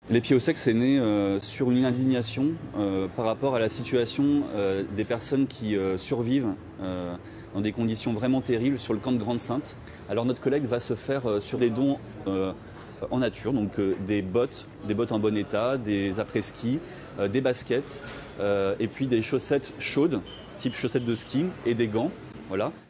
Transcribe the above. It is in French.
Les Pieds au Sec, c'est né sur une indignation par rapport à la situation des personnes qui survivent dans des conditions vraiment terribles sur le camp de Grande-Synthe. Alors notre collecte va se faire sur des dons en nature, donc des bottes en bon état, des après-ski, des baskets et puis des chaussettes chaudes, type chaussettes de ski et des gants. Voilà.